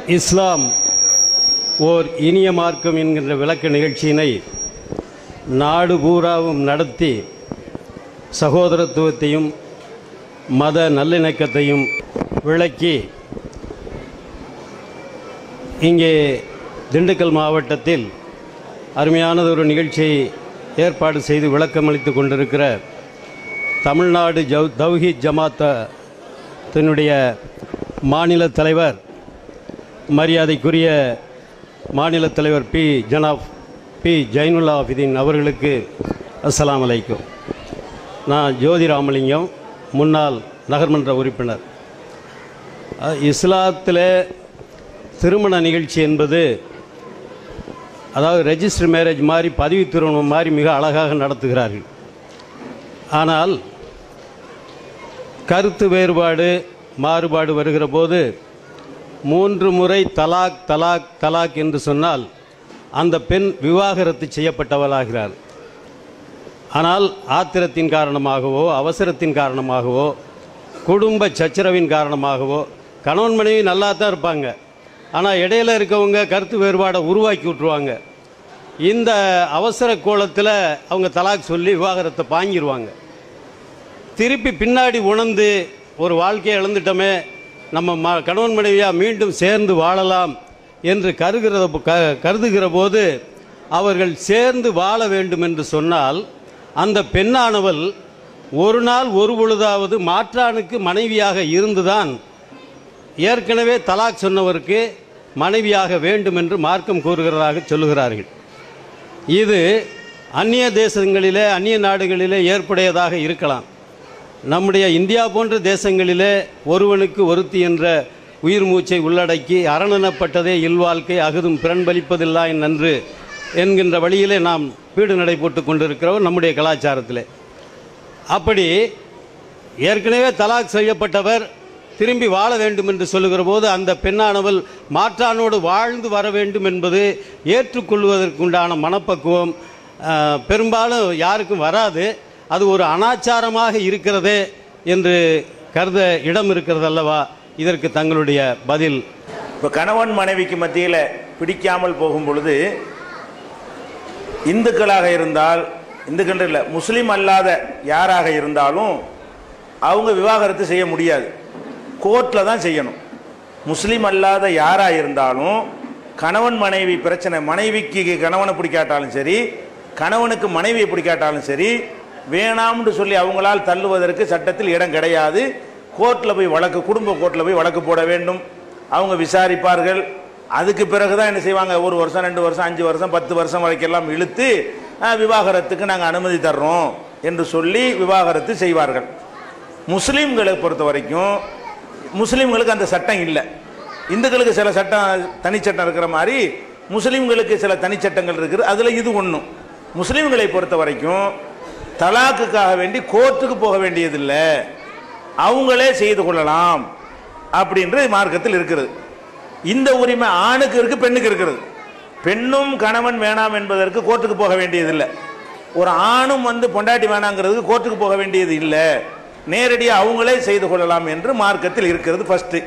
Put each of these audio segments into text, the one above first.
இஸ்லாம் ஓர் இனிய மார்க்கம் என்கின்ற விளக்க நிகழ்ச்சியினை நாடு பூராவும் நடத்தி சகோதரத்துவத்தையும் மத நல்லிணக்கத்தையும் விளக்கி இங்கே திண்டுக்கல் மாவட்டத்தில் அருமையானதொரு நிகழ்ச்சியை ஏற்பாடு செய்து விளக்கமளித்து கொண்டிருக்கிற தமிழ்நாடு தௌஹீத் ஜமாத்தினுடைய மாநில தலைவர் மரியாதைக்குரிய மாநில தலைவர் ஜனாப் பி ஜைனுல்லா ஆபிதீன் அவர்களுக்கு அஸ்ஸலாமு அலைக்கும். நான் ஜோதி ராமலிங்கம், முன்னாள் நகர்மன்ற உறுப்பினர். இஸ்லாத்தில் திருமண நிகழ்ச்சி என்பது அதாவது ரெஜிஸ்டர் மேரேஜ் மாதிரி, பதிவு திருமணம் மாதிரி மிக அழகாக நடத்துகிறார்கள். ஆனால் கருத்து வேறுபாடு மாறுபாடு வருகிற போது 3 முறை தலாக் தலாக் தலாக் என்று சொன்னால் அந்த பெண் விவாகரத்து செய்யப்பட்டவளாகிறார். ஆனால் ஆத்திரத்தின் காரணமாகவோ அவசரத்தின் காரணமாகவோ குடும்ப சச்சரவின் காரணமாகவோ கணவன் மனைவி நல்லா தான் இருப்பாங்க, ஆனால் இடையில இருக்கவங்க கருத்து வேறுபாடை உருவாக்கி விட்டுருவாங்க. இந்த அவசர கோலத்தில் அவங்க தலாக் சொல்லி விவாகரத்தை வாங்கிடுவாங்க. திருப்பி பின்னாடி உணர்ந்து ஒரு வாழ்க்கையை இழந்துட்டோமே, நம்ம கணவன் மனைவியாக மீண்டும் சேர்ந்து வாழலாம் என்று கருதுகிற போது அவர்கள் சேர்ந்து வாழ வேண்டும் என்று சொன்னால் அந்த பெண்ணானவள் ஒரு நாள் ஒரு பொழுதாவது மாற்றானுக்கு மனைவியாக இருந்துதான் ஏற்கனவே தலாக் சொன்னவருக்கு மனைவியாக வேண்டும் என்று மார்க்கம் கூறுகிறதாக சொல்லுகிறார்கள். இது அந்நிய தேசங்களிலே அந்நிய நாடுகளிலே ஏற்புடையதாக இருக்கலாம். நம்முடைய இந்தியா போன்ற தேசங்களிலே ஒருவனுக்கு ஒருத்தி என்ற உயிர் மூச்சை உள்ளடக்கி அரணனப்பட்டதே இல்வாழ்க்கை அகுதும் பிறன்பளிப்பதில்லா நன்று என்கின்ற வழியிலே நாம் வீடு நடை போட்டு கொண்டிருக்கிறோம் நம்முடைய கலாச்சாரத்தில். அப்படி ஏற்கனவே தலாக் செய்யப்பட்டவர் திரும்பி வாழ வேண்டும் என்று சொல்லுகிற போது அந்த பெண்ணானவள் மாற்றானோடு வாழ்ந்து வர வேண்டும் என்பது ஏற்றுக்கொள்வதற்குண்டான மனப்பக்குவம் பெரும்பாலும் யாருக்கும் வராது. அது ஒரு அனாச்சாரமாக இருக்கிறதே என்று கருத இடம் இருக்கிறது அல்லவா? இதற்கு தங்களுடைய பதில். இப்போ கணவன் மனைவிக்கு மத்தியில் பிடிக்காமல் போகும் பொழுது இந்துக்களாக இருந்தால், இந்துக்கள் இல்லை முஸ்லீம் அல்லாத யாராக இருந்தாலும் அவங்க விவாகரத்து செய்ய முடியாது, கோர்ட்டில் தான் செய்யணும். முஸ்லீம் அல்லாத யாராக இருந்தாலும் கணவன் மனைவி பிரச்சனை, மனைவிக்கு கணவனை பிடிக்காட்டாலும் சரி கணவனுக்கு மனைவியை பிடிக்காட்டாலும் சரி வேணாம்னு சொல்லி அவங்களால் தள்ளுவதற்கு சட்டத்தில் இடம் கிடையாது. கோர்ட்டில் போய் வழக்கு, குடும்ப கோர்ட்டில் போய் வழக்கு போட வேண்டும். அவங்க விசாரிப்பார்கள். அதுக்கு பிறகு தான் என்ன செய்வாங்க, 1 வருஷம் 2 வருஷம் 5 வருஷம் 10 வருஷம் வரைக்கெல்லாம் இழுத்து விவாகரத்துக்கு நாங்கள் அனுமதி தர்றோம் என்று சொல்லி விவாகரத்து செய்வார்கள். முஸ்லீம்களை பொறுத்த வரைக்கும் முஸ்லீம்களுக்கு அந்த சட்டம் இல்லை. இந்துக்களுக்கு சில சட்டம் தனிச்சட்டம் இருக்கிற மாதிரி முஸ்லீம்களுக்கு சில தனிச்சட்டங்கள் இருக்குது. அதில் இது ஒன்றும். முஸ்லீம்களை பொறுத்த வரைக்கும் தலாக்குக்காக வேண்டி கோர்ட்டுக்கு போக வேண்டியதில்லை, அவங்களே செய்து கொள்ளலாம் அப்படின்ற மார்க்கத்தில் இருக்கிறது. இந்த உரிமை ஆணுக்கு இருக்கு, பெண்ணுக்கு இருக்கிறது. பெண்ணும் கணவன் வேணாம் என்பதற்கு கோர்ட்டுக்கு போக வேண்டியதில்லை. ஒரு ஆணும் பொண்டாட்டி வேணாங்கிறதுக்கு கோர்ட்டுக்கு போக வேண்டியது இல்லை, நேரடியாக அவங்களே செய்து கொள்ளலாம் என்று மார்க்கத்தில் இருக்கிறது. ஃபர்ஸ்ட்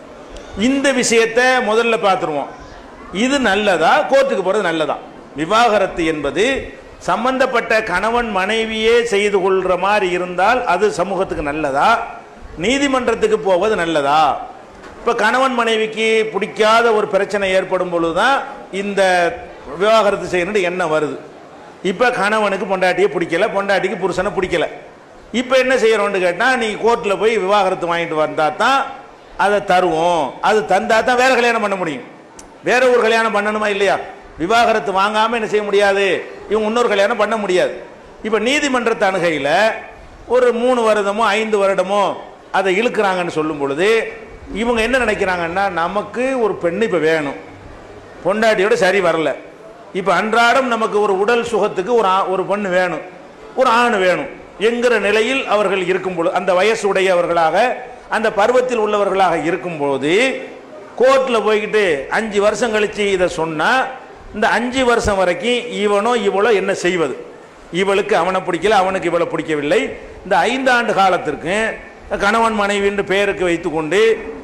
இந்த விஷயத்தை முதல்ல பார்த்துருவோம். இது நல்லதா, கோர்ட்டுக்கு போகிறது நல்லதா? விவாகரத்து என்பது சம்பந்தப்பட்ட கணவன் மனைவியே செய்து கொள்ற மாதிரி இருந்தால் அது சமூகத்துக்கு நல்லதா, நீதிமன்றத்துக்கு போவது நல்லதா? இப்போ கணவன் மனைவிக்கு பிடிக்காத ஒரு பிரச்சனை ஏற்படும் பொழுதுதான் இந்த விவாகரத்து செய்யணும்னு எண்ணம் வருது. இப்போ கணவனுக்கு பொண்டாட்டியை பிடிக்கல, பொண்டாட்டிக்கு புருஷனை பிடிக்கல. இப்போ என்ன செய்யறோம்னு கேட்டால், நீ கோர்ட்டில் போய் விவாகரத்து வாங்கிட்டு வந்தா தான் அதை தருவோம், அது தந்தா தான் வேற கல்யாணம் பண்ண முடியும். வேற ஒரு கல்யாணம் பண்ணணுமா இல்லையா? விவாகரத்து வாங்காமல் என்ன செய்ய முடியாது, இவங்க இன்னொரு கல்யாணம் பண்ண முடியாது. இப்போ நீதிமன்றத்து அணுகையில் ஒரு 3 வருடமோ 5 வருடமோ அதை இழுக்கிறாங்கன்னு சொல்லும் பொழுது இவங்க என்ன நினைக்கிறாங்கன்னா, நமக்கு ஒரு பெண்ணு இப்போ வேணும், பொண்டாட்டியோட சரி வரல, இப்போ அன்றாடம் நமக்கு ஒரு உடல் சுகத்துக்கு ஒரு பெண்ணு வேணும், ஒரு ஆண் வேணும் என்கிற நிலையில் அவர்கள் இருக்கும்பொழுது, அந்த வயசு உடையவர்களாக அந்த பருவத்தில் உள்ளவர்களாக இருக்கும்போது கோர்ட்டில் போய்கிட்டு 5 வருஷம் கழித்து இதை சொன்னால் இந்த 5 வருஷம் வரைக்கும் இவனோ இவளோ என்ன செய்வது? இவளுக்கு அவனை பிடிக்கல, அவனுக்கு இவளை பிடிக்கவில்லை. இந்த 5 ஆண்டு காலத்திற்கு கணவன் மனைவி என்று பெயருக்கு வைத்துக்கொண்டு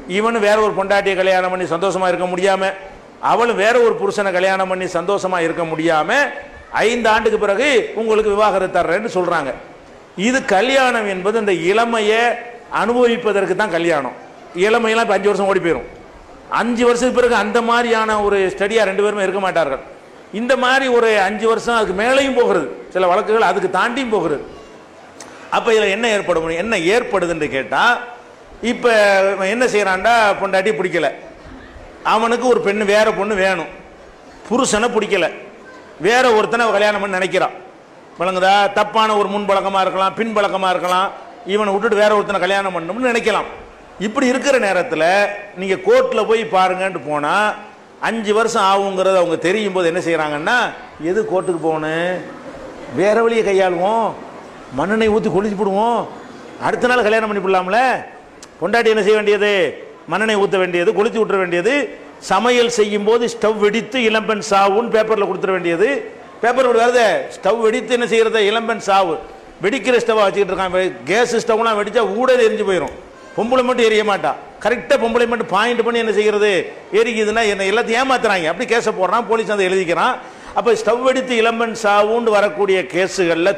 இவனு வேற ஒரு பொண்டாட்டியை கல்யாணம் பண்ணி சந்தோஷமா இருக்க முடியாம, அவளும் வேற ஒரு புருஷனை கல்யாணம் பண்ணி சந்தோஷமா இருக்க முடியாம 5 ஆண்டுக்கு பிறகு உங்களுக்கு விவாகரத்து தர்றேன்னு சொல்றாங்க. இது கல்யாணம் என்பது இந்த இளமையை அனுபவிப்பதற்கு தான் கல்யாணம். இளமையெல்லாம் இப்போ 5 வருஷம் ஓடி போயிடும். 5 வருஷத்துக்கு பிறகு அந்த மாதிரியான ஒரு ஸ்டடியா 2 பேருமே இருக்க மாட்டார்கள். இந்த மாதிரி ஒரு 5 வருஷம் அதுக்கு மேலேயும் போகிறது, சில வழக்குகள் அதுக்கு தாண்டியும் போகிறது. அப்ப இதில் என்ன ஏற்படும், என்ன ஏற்படுதுன்னு கேட்டா, இப்ப என்ன செய்யறான்டா, பொண்டாட்டி பிடிக்கல, அவனுக்கு ஒரு பெண்ணு வேற பொண்ணு வேணும், புருஷனை பிடிக்கல, வேற ஒருத்தனை கல்யாணம் பண்ணி நினைக்கிறான். விளங்குதா? தப்பான ஒரு முன் பழக்கமா இருக்கலாம், பின் பழக்கமா இருக்கலாம், இவனை விட்டுட்டு வேற ஒருத்தனை கல்யாணம் பண்ணணும்னு நினைக்கலாம். இப்படி இருக்கிற நேரத்தில் நீங்க கோர்ட்ல போய் பாருங்கன்னு போனா 5 வருஷம் ஆகுங்கிறது அவங்க தெரியும் போது என்ன செய்யறாங்கன்னா, எது கோர்ட்டுக்கு போகணும், வேற வழியை கையாளுவோம், மண்ணெண்ணெய் ஊற்றி கொளிச்சு போடுவோம், அடுத்த நாள் கல்யாணம் பண்ணி போடலாம்ல. பொண்டாட்டி என்ன செய்ய வேண்டியது, மண்ணெண்ணெய் ஊற்ற வேண்டியது, கொளிச்சு விட்டுற வேண்டியது, சமையல் செய்யும் போது ஸ்டவ் வெடித்து இளம்பெண் சாவுன்னு பேப்பர்ல கொடுத்துட வேண்டியது. பேப்பர் வருது, ஸ்டவ் வெடித்து என்ன செய்யறது, இளம்பெண் சாவு. வெடிக்கிற ஸ்டவ் வச்சுக்கிட்டு இருக்கான். கேஸ் ஸ்டவ்லாம் வெடிச்சா ஊடல் எரிஞ்சு போயிடும், பொம்பளை மட்டும் எரிய மாட்டா. கரெக்டாக பொம்பளை மட்டும் பாயிண்ட் பண்ணி என்ன செய்யறது, எரிக்குதுன்னா என்ன எல்லாத்தையும் ஏமாத்துறாங்க. அப்படி கேஸை போடுறான், போலீஸ் அதை எழுதிக்கிறான். அப்போ ஸ்டவ் வெடித்து இளம்பெண் சாவுண்டு வரக்கூடிய கேஸுகளில்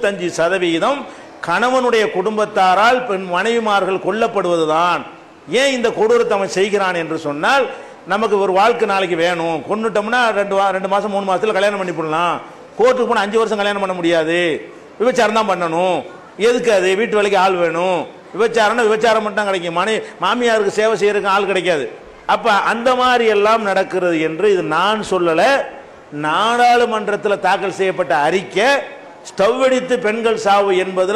95% கணவனுடைய குடும்பத்தாரால் பெண் மனைவிமார்கள் கொல்லப்படுவதுதான். ஏன் இந்த கொடூரத்தை அவன் செய்கிறான் என்று சொன்னால், நமக்கு ஒரு வாழ்க்கை நாளைக்கு வேணும், கொண்டுட்டோம்னா 2 மாதம் 3 மாதத்தில் கல்யாணம் பண்ணி போடலாம், கோர்ட்டுக்கு போனால் 5 வருஷம் கல்யாணம் பண்ண முடியாது, விபச்சாரம் தான் பண்ணணும், எதுக்கு அது, வீட்டு வேலைக்கு ஆள் வேணும், விபச்சாரம்னா விபச்சாரம் மட்டும் கிடைக்கும், மாமியாருக்கு சேவை செய்யறதுக்கு ஆள் கிடைக்காது. அப்ப அந்த மாதிரி எல்லாம் நடக்கிறது என்று இது நான் சொல்லல, நாடாளுமன்றத்தில் தாக்கல் செய்யப்பட்ட அறிக்கை. ஸ்டவ் வெடித்து பெண்கள் சாவு என்பதுல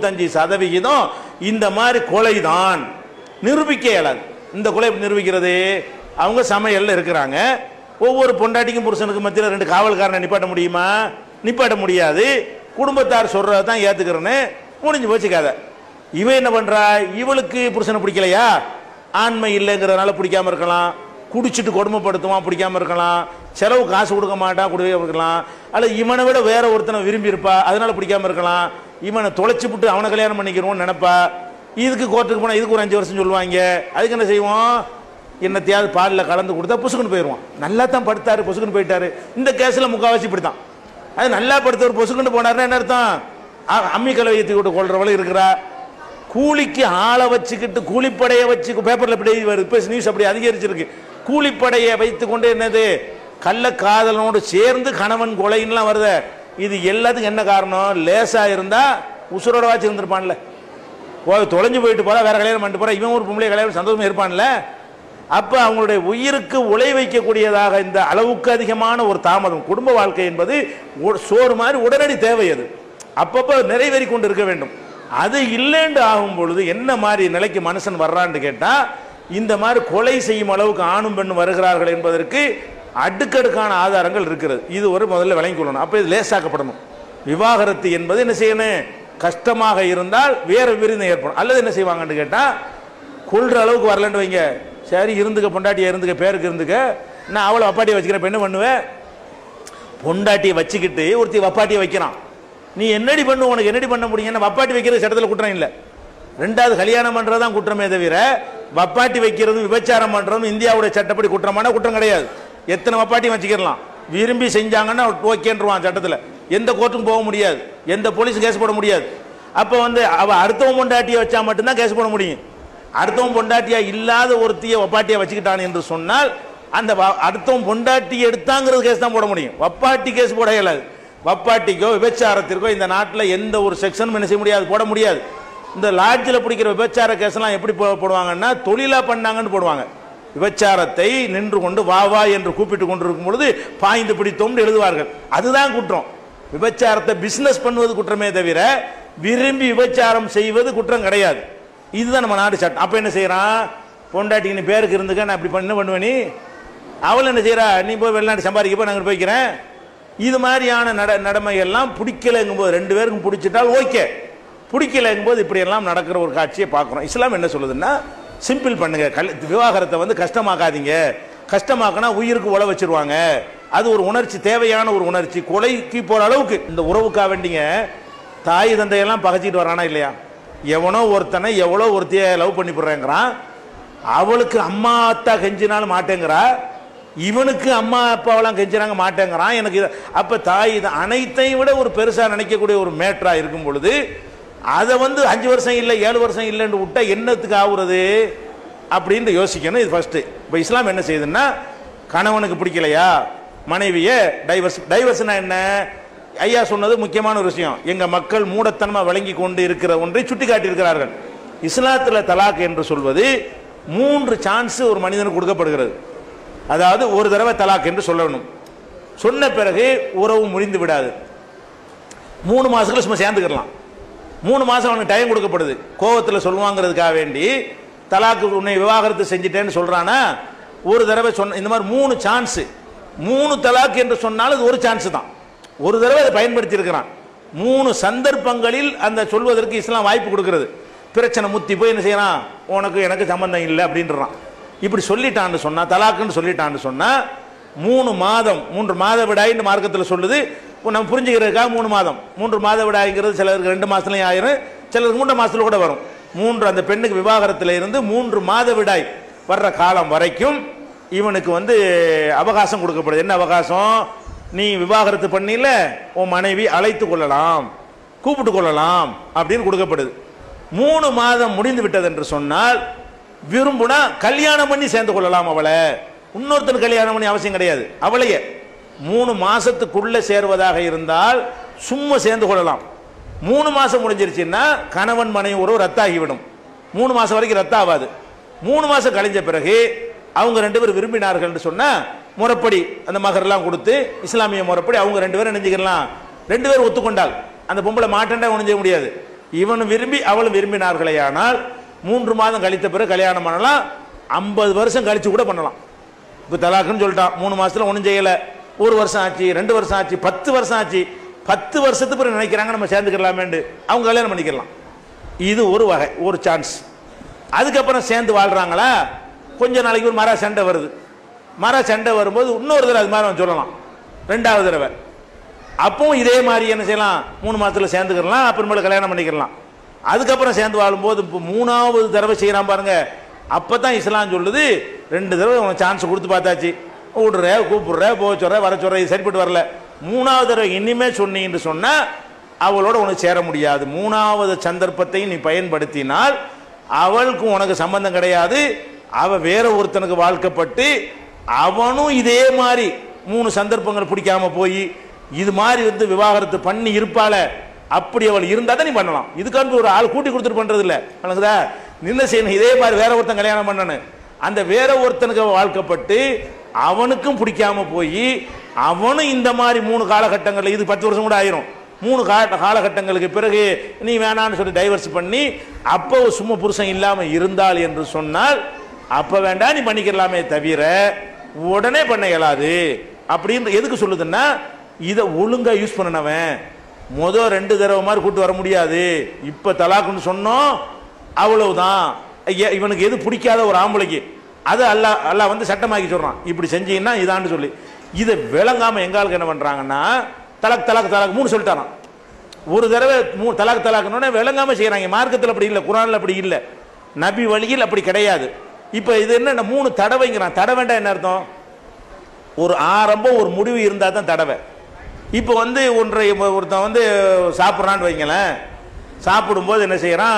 95% இந்த மாதிரி கொலைதான், நிரூபிக்க இயலாது. இந்த கொலை நிரூபிக்கிறது, அவங்க சமையல்ல இருக்கிறாங்க, ஒவ்வொரு பொண்டாட்டிக்கும் புருஷனுக்கு மத்தியில் 2 காவல்காரனை நிப்பாட்ட முடியுமா, நிப்பாட்ட முடியாது. குடும்பத்தார் சொல்றதை தான் ஏத்துக்கிறேன்னு முடிஞ்சு போச்சு கதை. இவன் என்ன பண்றா, இவளுக்கு புருஷனை பிடிக்கலையா, ஆண்மை இல்லைங்கிறதுனால பிடிக்காம இருக்கலாம், குடிச்சிட்டு கொடுமைப்படுத்துவான் பிடிக்காம இருக்கலாம், செலவு காசு கொடுக்க மாட்டான் கொடுக்க இருக்கலாம், அல்ல இவனை விட வேற ஒருத்தனை விரும்பி இருப்பா அதனால பிடிக்காம இருக்கலாம், இவனை தொலைச்சு விட்டு அவனை கல்யாணம் பண்ணிக்கிறோம்னு நினைப்பா. இதுக்கு கோர்ட்டுக்கு போனா இதுக்கு ஒரு 5 வருஷம் சொல்லுவாங்க. அதுக்கு என்ன செய்வோம், என்னத்தையாவது பாலில் கலந்து கொடுத்தா பொசுக்குன்னு போயிடுவான். நல்லா தான் படுத்தாரு, பொசுக்குன்னு போயிட்டாரு. இந்த கேஸ்ல முக்காவாசி இப்படித்தான். அது நல்லா படுத்தவர் பொசுக்குன்னு போனாருன்னா என்ன அர்த்தம், அம்மி கலவையத்தை விட்டு கொள்றவளை இருக்கிறா. கூலிக்கு ஆளை வச்சுக்கிட்டு கூலிப்படையை வச்சு பேப்பர்ல இப்படி வருது, இப்போ நியூஸ் அப்படி அதிகரிச்சிருக்கு. கூலிப்படையை வைத்து கொண்டு என்னது, கள்ள காதலனோடு சேர்ந்து கணவன் கொலைன்னுலாம் வருது. இது எல்லாத்துக்கும் என்ன காரணம், லேசா இருந்தா உசுரோட வாச்சு இருந்திருப்பான்ல, தொலைஞ்சு போயிட்டு போறா, வேற கல்யாணம் பண்ணிட்டு போறா, இவன் ஒரு பொம்பளை கல்யாணம் சந்தோஷமா இருப்பான்ல. அப்ப அவங்களுடைய உயிருக்கு உழை வைக்கக்கூடியதாக இந்த அளவுக்கு அதிகமான ஒரு தாமதம். குடும்ப வாழ்க்கை என்பது சோறு மாதிரி உடனடி தேவை, அது அப்பப்ப நிறைவேறி கொண்டு இருக்க வேண்டும். அது இல்லைன்னு ஆகும் பொழுது என்ன மாதிரி நிலைக்கு மனுஷன் வர்றான்னு கேட்டா, இந்த மாதிரி கொலை செய்யும் அளவுக்கு ஆணும் பெண்ணும் வருகிறார்கள் என்பதற்கு அடுக்கடுக்கான ஆதாரங்கள் இருக்கிறது. இது ஒரு முதல்ல விளங்கிக் கொள்ளணும். அப்ப இது லேசாக்கப்படணும். விவாகரத்து என்பது என்ன செய்யணும், கஷ்டமாக இருந்தால் வேற விருது ஏற்படும். அல்லது என்ன செய்வாங்கன்னு கேட்டா, கொள்ற அளவுக்கு வரலன்னு வைங்க, சரி இருந்துக்க, பொண்டாட்டியை இருந்துக்க, பேருக்கு இருந்துக்க, நான் அவளை வப்பாட்டியை வச்சுக்கிறேன், என்ன பண்ணுவேன், பொண்டாட்டியை வச்சுக்கிட்டு ஒருத்தி வப்பாட்டியை வைக்கிறான், நீ என்னடி பண்ணு, உனக்கு என்னடி பண்ண முடியும், வப்பாட்டி வைக்கிறது சட்டத்தில் குற்றம் இல்லை. 2வது கல்யாணம் பண்றதுதான் குற்றமே தவிர வப்பாட்டி வைக்கிறதும் விபச்சாரம் பண்றதும் இந்தியாவுடைய சட்டப்படி குற்றமான குற்றம் கிடையாது. எத்தனை வப்பாட்டியும் வச்சுக்கலாம், விரும்பி செஞ்சாங்கன்னா ஓகேன்றான் சட்டத்தில், எந்த கோர்ட்டுக்கும் போக முடியாது, எந்த போலீஸும் கேஸ் போட முடியாது. அப்போ அவ அடுத்தவன் பொண்டாட்டியை வச்சா மட்டும்தான் கேஸ் போட முடியும். அடுத்தவன் பொண்டாட்டியா இல்லாத ஒருத்தியை வப்பாட்டியா வச்சுக்கிட்டான் என்று சொன்னால் அந்த அடுத்தவன் பொண்டாட்டியை எடுத்தாங்கிறது கேஸ் தான் போட முடியும், வப்பாட்டி கேஸ் போட இயலாது. வப்பாட்டிக்கோ விபச்சாரத்திற்கோ இந்த நாட்டில் எந்த ஒரு செக்ஷனும் என்ன செய்ய முடியாது, போட முடியாது. இந்த லாட்ஜில் பிடிக்கிற விபச்சார கேஸ்லாம் எப்படி போடுவாங்கன்னா, தொழிலா பண்ணாங்கன்னு போடுவாங்க. விபச்சாரத்தை நின்று கொண்டு வா வா என்று கூப்பிட்டு கொண்டிருக்கும் பொழுது பாய்ந்து பிடித்தோம் எழுதுவார்கள், அதுதான் குற்றம். விபச்சாரத்தை பிசினஸ் பண்ணுவது குற்றமே தவிர விரும்பி விபச்சாரம் செய்வது குற்றம் கிடையாது. இதுதான் நம்ம நாடு சட்டம். அப்ப என்ன செய்யறான், பொண்டாட்டி நீ பேருக்கு இருந்துக்க, நான் இப்படி என்ன பண்ணுவேன், நீ அவள் என்ன செய்யறா, நீ போய் வெளிநாட்டு சம்பாதிக்க போய் நாங்கள் போய்க்கிறேன். இது மாதிரியான நடமைகள்லாம் பிடிக்கலைங்கும் போது 2 பேருக்கும் பிடிச்சிட்டால் ஓகே, பிடிக்கலைங்கும் போது இப்படி எல்லாம் நடக்கிற ஒரு காட்சியை பார்க்கிறோம். இஸ்லாம் என்ன சொல்லுதுன்னா, சிம்பிள் பண்ணுங்க, விவாகரத்தை கஷ்டமாக்காதீங்க, கஷ்டமாக்கினா உயிருக்கு உழ வச்சிருவாங்க, அது ஒரு உணர்ச்சி, தேவையான ஒரு உணர்ச்சி, கொலைக்கு போற அளவுக்கு இந்த உறவுக்காக வேண்டிங்க தாய் தந்தையெல்லாம் பகைச்சிட்டு வரானா இல்லையா, எவனோ ஒருத்தனை எவ்வளோ ஒருத்தைய லவ் பண்ணி போடுறேங்கிறான், அவளுக்கு அம்மா அத்தா கெஞ்சினாலும் மாட்டேங்கிறா, இவனுக்கு அம்மா அப்பாவெல்லாம் கெஞ்சினாங்க மாட்டேங்கிறான். எனக்கு அப்ப தாய் இது அனைத்தையும் விட ஒரு பெருசா நினைக்கக்கூடிய ஒரு மேட்டரா இருக்கும் பொழுது அதை 5 வருஷம் இல்லை 7 வருஷம் இல்லைன்னு விட்டா என்னத்துக்கு ஆகுறது அப்படின்னு யோசிக்கணும். இது ஃபர்ஸ்ட். இப்போ இஸ்லாம் என்ன செய்யுதுன்னா, கணவனுக்கு பிடிக்கலையா மனைவியை டைவர்ஸ்னா என்ன, ஐயா சொன்னது முக்கியமான ஒரு விஷயம். எங்க மக்கள் மூடத்தனமா விளங்கி கொண்டு இருக்கிற ஒன்றை சுட்டி காட்டியிருக்கிறார்கள். இஸ்லாத்தில் தலாக் என்று சொல்வது 3 சான்ஸ் ஒரு மனிதனுக்கு கொடுக்கப்படுகிறது. அதாவது ஒரு தடவை தலாக் என்று சொல்லணும். சொன்ன பிறகு உறவு முடிந்து விடாது. 3 மாசத்துல சும்மா சேர்ந்துக்கலாம். 3 மாசம் அவனுக்கு டைம் கொடுக்கப்படுது. கோவத்தில் சொல்லுவாங்கிறதுக்காக வேண்டி தலாக்கு உன்னை விவாகரத்து செஞ்சுட்டேன்னு சொல்றானா, ஒரு தடவை சொன்ன இந்த மாதிரி 3 சான்ஸ். 3 தலாக் என்று சொன்னாலும் அது ஒரு சான்ஸ் தான். ஒரு தடவை அதை பயன்படுத்தி இருக்கிறான். 3 சந்தர்ப்பங்களில் அந்த சொல்வதற்கு இஸ்லாம் வாய்ப்பு கொடுக்கிறது. பிரச்சனை முத்தி போய் என்ன செய்யறான், உனக்கு எனக்கு சம்பந்தம் இல்லை அப்படின்றான். இப்படி சொல்லிட்டான்னு சொன்னா, தலாக்குன்னு சொல்லிட்டான்னு சொன்னா 3 மாதம் 3 மாத விடாயின்னு மார்க்கத்தில் சொல்லுது. நம்ம புரிஞ்சுக்கிறதுக்காக 3 மாதம் 3 மாத விடாய்ங்கிறது சிலருக்கு 2 மாசத்துலயும் ஆயிரும், சிலருக்கு 3 மாசத்துல கூட வரும். 3 அந்த பெண்ணுக்கு விவாகரத்தில் இருந்து 3 மாத விடாய் வர்ற காலம் வரைக்கும் இவனுக்கு அவகாசம் கொடுக்கப்படுது. என்ன அவகாசம், நீ விவாகரத்து பண்ணில உன் மனைவி அழைத்து கொள்ளலாம், கூப்பிட்டு கொள்ளலாம் அப்படின்னு கொடுக்கப்படுது. 3 மாதம் முடிந்து விட்டது என்று சொன்னால் விரும்புனா கல்யாணம் பண்ணி சேர்ந்து கொள்ளலாம். அவளை இன்னொருத்தர் கல்யாணம் பண்ணி அவசியம் கிடையாது. அவளையே 3 மாசத்துக்குள்ள சேர்வதாக இருந்தால் சும்மா சேர்ந்து கொள்ளலாம். 3 மாசம் முடிஞ்சிருச்சுன்னா கணவன் மனைவி உறவு ரத்தாகிவிடும். 3 மாசம் வரைக்கும் ரத்த ஆகாது. 3 மாசம் கழிஞ்ச பிறகு அவங்க 2 பேரும் விரும்பினார்கள் என்று சொன்னா முறைப்படி அந்த மகர்லாம் கொடுத்து இஸ்லாமிய முறைப்படி அவங்க 2 பேரும் நினைஞ்சுக்கலாம். 2 பேரும் ஒத்துக்கொண்டால் அந்த பொம்பளை மாட்டேன்டா ஒன்றும் செய்ய முடியாது. இவனும் விரும்பி அவளும் விரும்பினார்களே ஆனால் 3 மாதம் கழித்த பிறகு கல்யாணம் பண்ணலாம். 50 வருஷம் கழிச்சு கூட பண்ணலாம். இப்போ தலாக்குன்னு சொல்லிட்டான், 3 மாசத்துல ஒன்றும் செய்யல, 1 வருஷம் ஆச்சு, 2 வருஷம் ஆச்சு, 10 வருஷம் ஆச்சு, 10 வருஷத்துக்கு பிறகு நினைக்கிறாங்க நம்ம சேர்ந்துக்கலாமேண்டு அவங்க கல்யாணம் பண்ணிக்கலாம். இது ஒரு வகை, ஒரு சான்ஸ். அதுக்கப்புறம் சேர்ந்து வாழ்றாங்களா, கொஞ்ச நாளைக்கு ஒரு மர சண்டை வருது. மர சண்டை வரும்போது இன்னொரு தடவை அது மாதிரி அவன் சொல்லலாம், 2வது தடவை. அப்பவும் இதே மாதிரி என்ன செய்யலாம், 3 மாசத்துல சேர்ந்துக்கலாம், அப்புறமேல கல்யாணம் பண்ணிக்கலாம். அதுக்கப்புறம் சேர்ந்து வாழும்போது இப்போ 3வது தடவை செய்யறான் பாருங்க. அப்பதான் இஸ்லாம் சொல்லுது 2 தடவை உனக்கு சான்ஸ் கொடுத்து பார்த்தாச்சு, விடுற கூப்பிடுற போக சொல்ற வர சொல்ற, இது சரிப்பட்டு வரல, 3வது தடவை இனிமே சொன்னீன்னு சொன்னா அவளோட உனக்கு சேர முடியாது. 3வது சந்தர்ப்பத்தை நீ பயன்படுத்தினால் அவளுக்கு உனக்கு சம்பந்தம் கிடையாது. அவ வேற ஒருத்தனுக்கு வாழ்க்கப்பட்டு அவனும் இதே மாதிரி 3 சந்தர்ப்பங்கள் பிடிக்காம போய் இது மாதிரி விவாகரத்து பண்ணி இருப்பாள, அப்படி அவள் இருந்தா தான் நீ பண்ணலாம். இதுக்கான ஒரு ஆள் கூட்டி கொடுத்துட்டு பண்றது இல்ல. நின்ன செய்யணும், இதே மாதிரி வேற ஒருத்தன் கல்யாணம் பண்ணனு, அந்த வேற ஒருத்தனுக்கு வாழ்க்கப்பட்டு அவனுக்கும் பிடிக்காம போய் அவனும் இந்த மாதிரி 3 காலகட்டங்கள், இது 10 வருஷம் கூட ஆயிரும், 3 காலகட்டங்களுக்கு பிறகு நீ வேணான்னு சொல்லி டைவர்ஸ் பண்ணி அப்போ சும்மா புருஷன் இல்லாம இருந்தால் என்று சொன்னால் அப்ப வேண்டாம் நீ பண்ணிக்கலாமே தவிர உடனே பண்ண இயலாது. அப்படின்னு எதுக்கு சொல்லுதுன்னா, இதை ஒழுங்கா யூஸ் பண்ணனவன் 2 தடவை மாதிரி கூட்டு வர முடியாது. இப்ப தலாக்குன்னு சொன்னோம் அவ்வளவுதான். இவனுக்கு எது பிடிக்காத ஒரு ஆம்பளைக்கு அது அல்லாஹ் சட்டமாக்கி சொல்றான், இப்படி செஞ்சீங்கன்னா இதான்னு சொல்லி. இதை விளங்காம எங்காலுக்கு என்ன பண்றாங்கன்னா தலாக் தலாக் தலாக் 3 சொல்லிட்டாரான். ஒரு தடவை தலாக் தலாக்னோட விளங்காம செய்யறாங்க. மார்க்கத்தில் அப்படி இல்லை, குர்ஆன்ல அப்படி இல்லை, நபி வழியில் அப்படி கிடையாது. இப்ப இது என்ன 3 தடவைங்கிறான். தடவைண்டா என்ன அர்த்தம், ஒரு ஆரம்பம் ஒரு முடிவு இருந்தா தான் தடவை. இப்போ ஒருத்தன் சாப்பிட்றான்னு வைங்களேன், சாப்பிடும்போது என்ன செய்யறான்,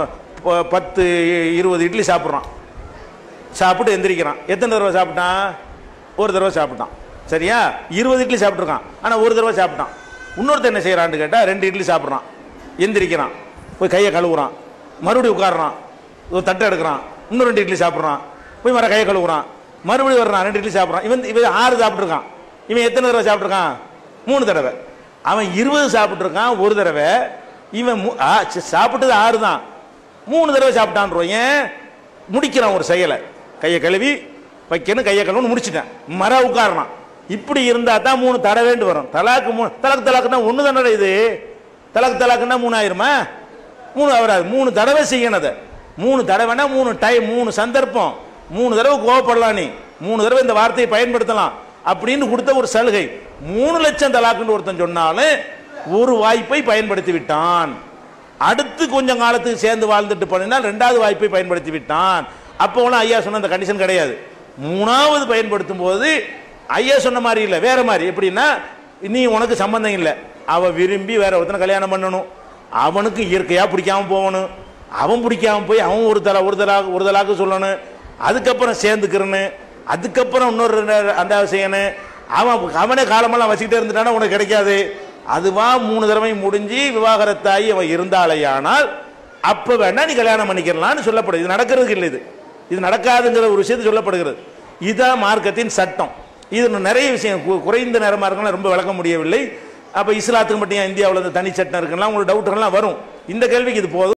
10-20 இட்லி சாப்பிட்றான், சாப்பிட்டு எந்திரிக்கிறான். எத்தனை தடவை சாப்பிட்டான், ஒரு தடவை சாப்பிட்டான். சரியா, 20 இட்லி சாப்பிட்ருக்கான், ஆனால் ஒரு தடவை சாப்பிட்டான். இன்னொருத்தர் என்ன செய்யறான்னு கேட்டா 2 இட்லி சாப்பிட்றான், எந்திரிக்கிறான், போய் கையை கழுவுறான், மறுபடியும் உட்காடுறான், ஒரு தட்டை எடுக்கிறான், இன்னும் 2 இட்லி சாப்பிட்றான், போய் மர கையை கழுவுறான், மறுபடியும் வர்றான், 2 இட்லி சாப்பிட்றான். இவன் 6 சாப்பிட்ருக்கான். இவன் எத்தனை தடவை சாப்பிட்ருக்கான், 3 தடவை. அவன் 20 சாப்பிட்ருக்கான் ஒரு தடவை. இவன் சாப்பிட்டது 6 தான், 3 தடவை சாப்பிட்டான். ஏன் முடிக்கிறான் ஒரு செயலை, கையை கழுவி வைக்கணும், கையை கழுவுன்னு முடிச்சுட்டேன், மர உட்காரணும். இப்படி இருந்தா தான் 3 தடவைண்டு வரும். தலாக்கு தலாக்குன்னா 1 தானே, இது தலாக்குன்னா 3 ஆயிருமா, 3 வராது. 3 தடவை செய்யணும். அதை 3 தடவைனா 3 டைம், 3 சந்தர்ப்பம், 3 தடவை கோவப்படலாம், நீ 3 தடவை இந்த வார்த்தையை பயன்படுத்தலாம் அப்படின்னு கொடுத்த ஒரு சலுகை. 3 லட்சம் தலாக்குன்னு ஒருத்தன் சொன்னாலும் ஒரு வாய்ப்பை பயன்படுத்தி விட்டான். அடுத்து கொஞ்சம் காலத்துக்கு சேர்ந்து வாழ்ந்துட்டு பண்ணினால் 2வது வாய்ப்பை பயன்படுத்தி விட்டான். அப்போலாம் ஐயா சொன்ன அந்த கண்டிஷன் கிடையாது. மூணாவது பயன்படுத்தும் போது ஐயா சொன்ன மாதிரி இல்லை, வேற மாதிரி. எப்படின்னா, நீ உனக்கு சம்பந்தம் இல்லை, அவ விரும்பி வேற ஒருத்தனை கல்யாணம் பண்ணணும், அவனுக்கு இயற்கையா பிடிக்காம போகணும், அவன் பிடிக்காம போய் அவன் ஒரு தலாக்கு சொல்லணும், அதுக்கப்புறம் சேர்ந்துக்கிறன்னு, அதுக்கப்புறம் இன்னொரு அந்த செய்யணும், அவனே காலமெல்லாம் வச்சுக்கிட்டே இருந்துட்டானா உனக்கு கிடைக்காது. அதுவா 3 தடவை முடிஞ்சு விவாகரத்தாகி அவன் இருந்தாலேயானால் அப்ப வேணா நீ கல்யாணம் பண்ணிக்கலாம்னு சொல்லப்படுது. இது நடக்கிறதுக்கு இல்லை, இது நடக்காதுங்கிற ஒரு விஷயத்தை சொல்லப்படுகிறது. இதுதான் மார்க்கத்தின் சட்டம். இது நிறைய விஷயம் குறைந்த நேரமாக இருக்கலாம், ரொம்ப விளக்க முடியவில்லை. அப்ப இஸ்லாத்துக்கு மட்டும் இந்தியாவில் தனி சட்டம் இருக்குன்னா உங்களுக்கு டவுட்டுகள்லாம் வரும். இந்த கேள்விக்கு இது போதும்.